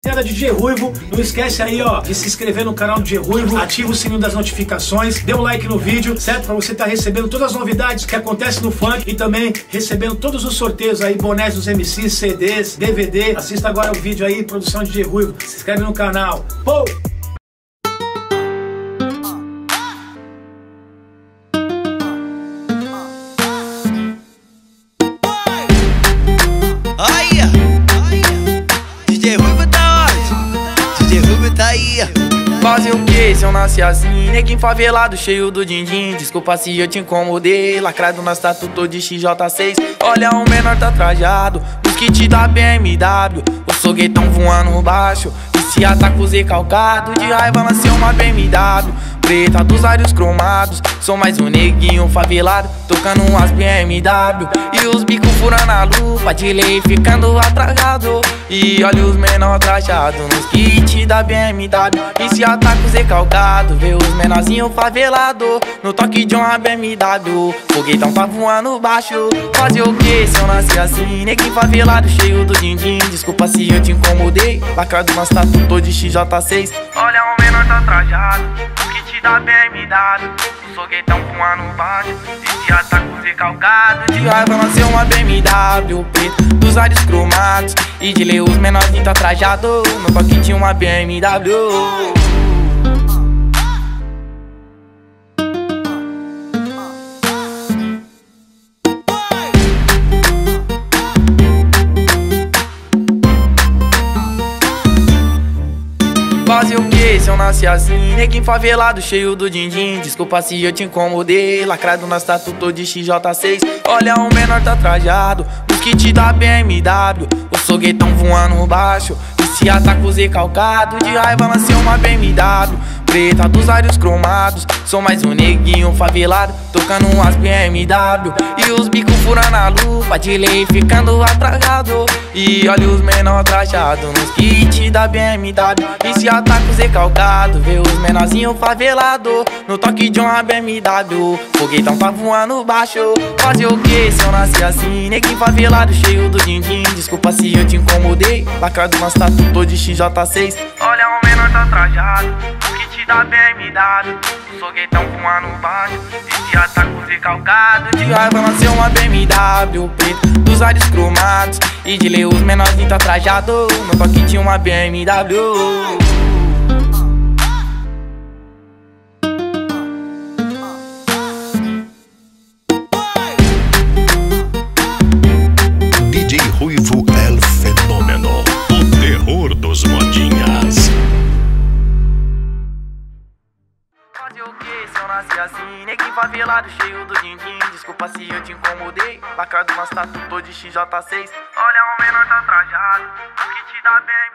DJ Ruivo, não esquece aí, ó, de se inscrever no canal do DJ Ruivo, ativa o sininho das notificações, dê um like no vídeo, certo? Pra você estar recebendo todas as novidades que acontecem no funk e também recebendo todos os sorteios aí, bonés dos MCs, CDs, DVD. Assista agora o vídeo aí, produção de DJ Ruivo, se inscreve no canal. Pô! Fazer o que se eu nasci assim? Neguinho favelado, cheio do din-din. Desculpa se eu te incomodei. Lacrado nas tatu todo de XJ6. Olha, o menor tá trajado nos kit da BMW. O foguetão voando baixo. Esse ataco Z calcado. De raiva lancei uma BMW preta dos ares cromados. Sou mais um neguinho favelado, tocando umas BMW. E os bicos furando a lupa, de lei ficando atrasado. E olha os menor trajados nos kits da BMW. E se ataco Z calcado, vê os menorzinho favelado no toque de uma BMW. Foguetão tá voando baixo. Fazer o que se eu nasci assim? Neguinho favelado, cheio do din-din. Desculpa se eu te incomodei. Lacrado nas tatu todo de XJ6. Olha, o menor tá trajado da BMW, o foguetão voando baixo. Esse ataco Z calcado, de raiva lancei uma BMW preta dos ares cromados. E de lei os menorzinhos tá trajado no toque de uma BMW. Fazer o que se eu nasci assim? Neguinho favelado, cheio do din-din. Desculpa se eu te incomodei. Lacrado nas tatu todo de XJ6. Olha, o menor tá trajado nos kit da BMW. O foguetão voando baixo. Esse ataco Z calcado. De raiva lancei uma BMW preta dos ares cromados. Sou mais um neguinho favelado, tocando umas BMW. E os bicos furando a lupa, de lei ficando atrasado. E olha os menor trajados nos kits da BMW. E se ataco Z calcado, vê os menorzinho favelado no toque de uma BMW. Foguetão tá voando baixo. Fazer o que se eu nasci assim? Neguinho favelado, cheio do din-din. Desculpa se eu te incomodei. Lacrado nas tatu todo de XJ6. Olha, o menor tá trajado no kit da BMW. O foguetão voando baixo. Esse ataco Z calcado, de raiva lancei uma BMW preta dos ares cromados. E de lei os menorzinhos tá trajado no toque de uma BMW. DJ Ruivo El Fenômeno, o terror dos modinhas. Fazer o que se eu nasci assim? Neguinho favelado, cheio do din-din. Desculpa se eu te incomodei. Lacrado nas tatu todo de XJ6. Olha, o menor tá trajado nos kit da BMW.